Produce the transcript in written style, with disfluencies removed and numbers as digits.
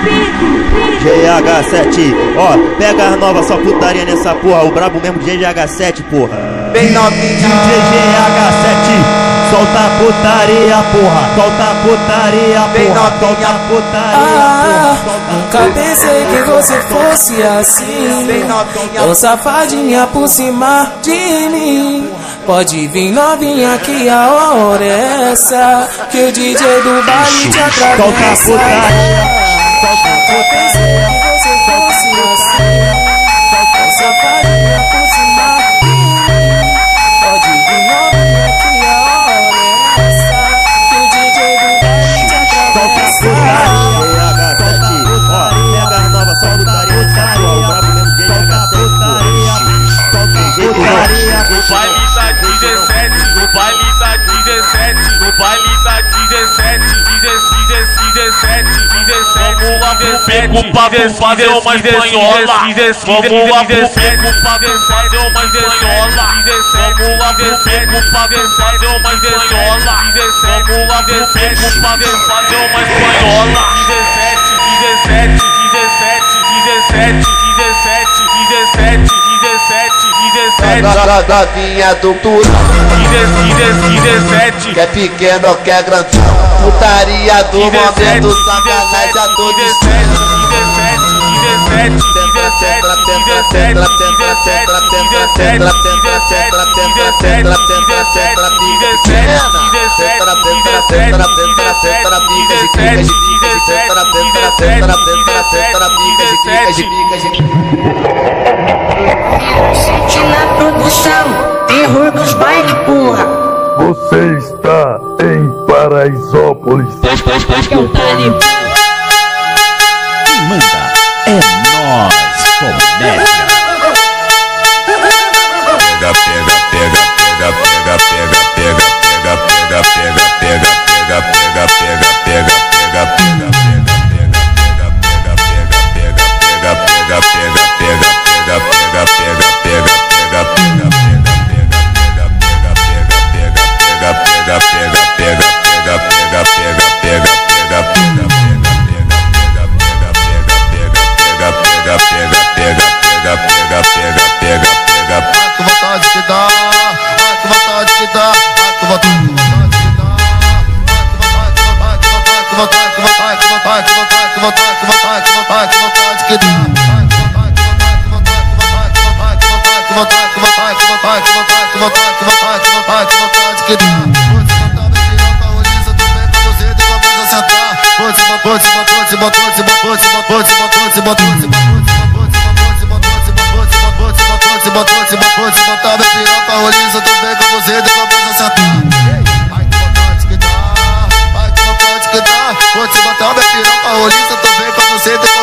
GH7, ó, pega as novas, só putaria nessa porra. O brabo mesmo GH7, porra. Bem novinha. DJ GH7, solta a putaria, porra. Solta a putaria, porra. Solta a putaria, porra. Nunca pensei que você fosse assim. Bem novinha. Ô safadinha por cima de mim. Pode vir novinha que a hora é essa, que o DJ do baile te atravessa. Solta a putaria. Solta a putaria. Você fosse assim, ô safadinha por cima de mim. Pode vir novinha que a hora é essa, que o DJ do baile te atravessa. GH7, ó, pega as novas, só putaria nessa porra. O brabo mesmo GH7, No baile tá 17, no baile tá 17, no baile tá 17, 17. Vamos lá pro beco pra fazer uma espanhola. Vamos lá pro beco pra fazer uma espanhola. Vamos lá pro beco pra fazer uma espanhola. Vamos lá pro beco pra fazer uma espanhola. 17. Novinha do puro, 17. quer pequeno ou quer grandão. Putaria do momento, sacanagem a todo instante. Sente na produção, terror dos bailes, porra. Você está em Paraisópolis. Quem manda é nós, comédia. Vou te botar minha piroca roliça, tô bem com você.